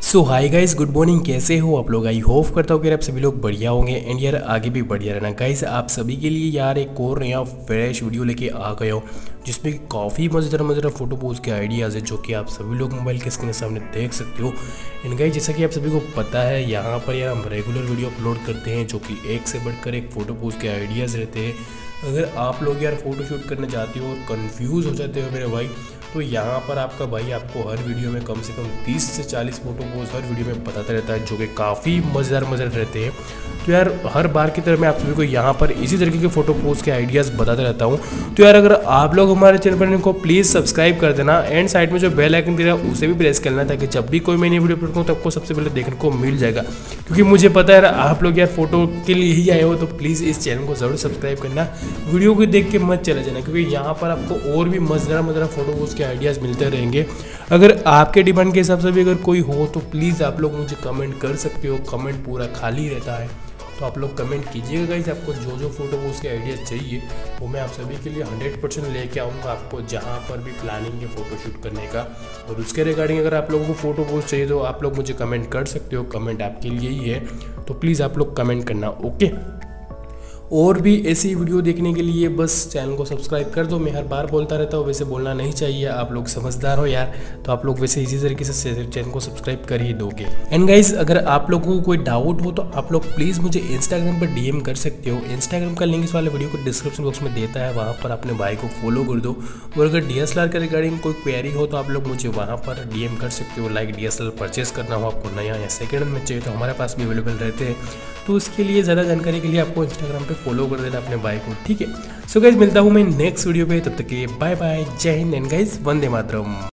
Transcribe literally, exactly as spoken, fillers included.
सो hi guys, good morning. कैसे हो आप लोग? आई होप करता हूँ कि आप सभी लोग बढ़िया होंगे एंड यार आगे भी बढ़िया रहना। गाइस आप सभी के लिए यार एक और नया फ्रेश वीडियो लेके आ गया हूँ जिसमें काफ़ी मज़ेदार मज़ेदार फोटो पोज के आइडियाज़ है जो कि आप सभी लोग मोबाइल के स्क्रीन के सामने देख सकते हो। एंड गाइस जैसा कि आप सभी को पता है, यहाँ पर यार हम रेगुलर वीडियो अपलोड करते हैं जो कि एक से बढ़कर एक फ़ोटो पोज के आइडियाज़ रहते हैं। अगर आप लोग यार फ़ोटो शूट करने जाते हो और कंफ्यूज हो जाते हो मेरे भाई, तो यहाँ पर आपका भाई आपको हर वीडियो में कम से कम तीस से चालीस फोटो पोज हर वीडियो में बताता रहता है जो कि काफ़ी मज़ेदार मज़ेदार रहते हैं। तो यार हर बार की तरह मैं आप सभी को यहाँ पर इसी तरीके के फ़ोटो पोज के आइडियाज़ बताता रहता हूँ। तो यार अगर आप लोग हमारे चैनल पर को प्लीज़ सब्सक्राइब कर देना एंड साइड में जो बेल आइकन दे रहा है उसे भी प्रेस करना ताकि जब भी कोई मैं नई वीडियो अपलोड करूँ तो आपको सबसे पहले देखने को मिल जाएगा। क्योंकि मुझे पता है आप लोग यार फोटो के लिए ही आए हो, तो प्लीज़ इस चैनल को ज़रूर सब्सक्राइब करना, वीडियो को देख के मत चले जाना क्योंकि यहाँ पर आपको और भी मज़ेदार मज़ेदार फोटो पोज के आइडियाज़ मिलते रहेंगे। अगर आपके डिमांड के हिसाब से भी अगर कोई हो तो प्लीज़ आप लोग मुझे कमेंट कर सकते हो। कमेंट पूरा खाली रहता है तो आप लोग कमेंट कीजिएगा गाइस। आपको जो जो फोटो पोज के आइडियाज़ चाहिए वो मैं आप सभी के लिए हंड्रेड परसेंट लेके आऊँगा आपको जहाँ पर भी प्लानिंग है फ़ोटो शूट करने का। और उसके रिगार्डिंग अगर आप लोगों को फ़ोटो पोज चाहिए तो आप लोग मुझे कमेंट कर सकते हो। कमेंट आपके लिए ही है, तो प्लीज़ आप लोग कमेंट करना, ओके। और भी ऐसी वीडियो देखने के लिए बस चैनल को सब्सक्राइब कर दो। मैं हर बार बोलता रहता हूँ, वैसे बोलना नहीं चाहिए, आप लोग समझदार हो यार, तो आप लोग वैसे इसी तरीके से चैनल को सब्सक्राइब कर ही दोगे। एंड गाइस अगर आप लोगों को कोई डाउट हो तो आप लोग प्लीज़ मुझे इंस्टाग्राम पर डीएम कर सकते हो। इंस्टाग्राम का लिंक इस वाले वीडियो को डिस्क्रिप्शन बॉक्स में देता है, वहाँ पर अपने भाई को फॉलो कर दो। और अगर डी एस एल आर के रिगार्डिंग कोई क्वेरी हो तो आप लोग मुझे वहाँ पर डीएम कर सकते हो। Like D S L R purchase करना हो आपको नया या सेकेंड में चाहिए तो हमारे पास भी अवेलेबल रहते हैं। तो उसके लिए ज़्यादा जानकारी के लिए आपको इंस्टाग्राम पे फॉलो कर देना अपने भाई को, ठीक है। सो गाइस मिलता हूँ मैं नेक्स्ट वीडियो पे, तब तक के लिए बाय बाय, जय हिंद एंड गाइस वंदे मातरम।